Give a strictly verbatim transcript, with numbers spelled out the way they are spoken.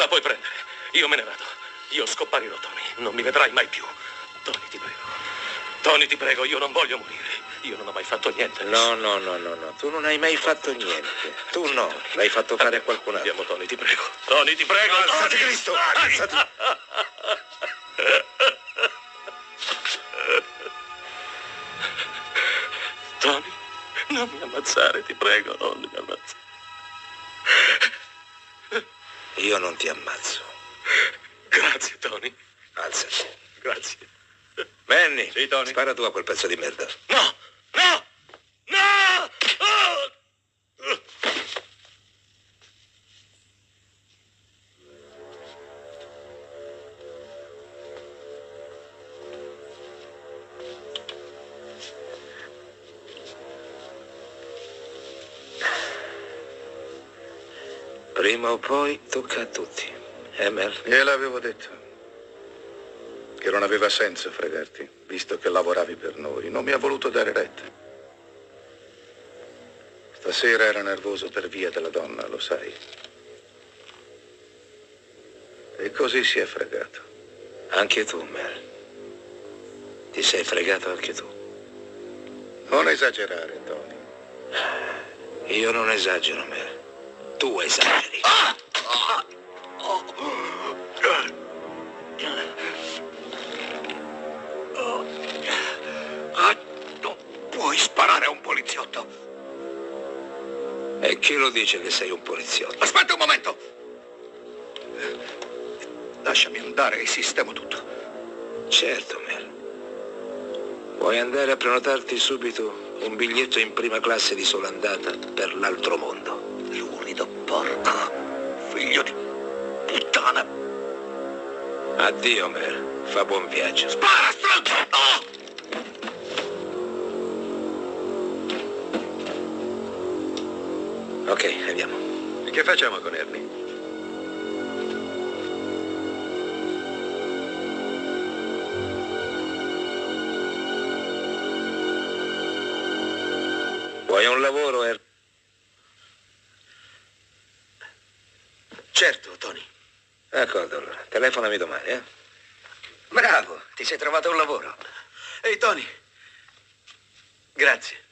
La puoi prendere. Io me ne vado. Io scomparirò, Tony. Non mi vedrai mai più. Tony, ti prego. Tony, ti prego, io non voglio morire. Io non ho mai fatto niente. No, no, no, no, no. Tu non hai mai fatto niente. Tu no. L'hai fatto fare a qualcun altro. Andiamo, Tony, ti prego. Tony, ti prego. Alzati, Cristo. Alzati. Tony, non mi ammazzare, ti prego, non mi ammazzare. Io non ti ammazzo. Grazie, Tony. Alzati. Grazie. Manny. Sì, Tony. Spara tu a quel pezzo di merda. No! No! No! Oh! Prima o poi tocca a tutti. Eh, Mel? Gliel'avevo detto. Che non aveva senso fregarti, visto che lavoravi per noi. Non mi ha voluto dare retta. Stasera era nervoso per via della donna, lo sai. E così si è fregato. Anche tu, Mel. Ti sei fregato anche tu. Non esagerare, Tony. Io non esagero, Mel. Tu esageri. Ah! Ah! Oh! Ah, non puoi sparare a un poliziotto. E chi lo dice che sei un poliziotto? Aspetta un momento. Lasciami andare e sistemo tutto. Certo, Mel. Puoi andare a prenotarti subito un biglietto in prima classe di sola andata per l'altro mondo. Lurido porco. Figlio di puttana. Addio, Mel. Fa buon viaggio. Spara, stronzo! Oh! Ok, andiamo. E che facciamo con Ernie? Vuoi un lavoro, Er? Certo, Tony. D'accordo, allora. Telefonami domani, eh? Bravo, ti sei trovato un lavoro. Ehi, Tony. Grazie.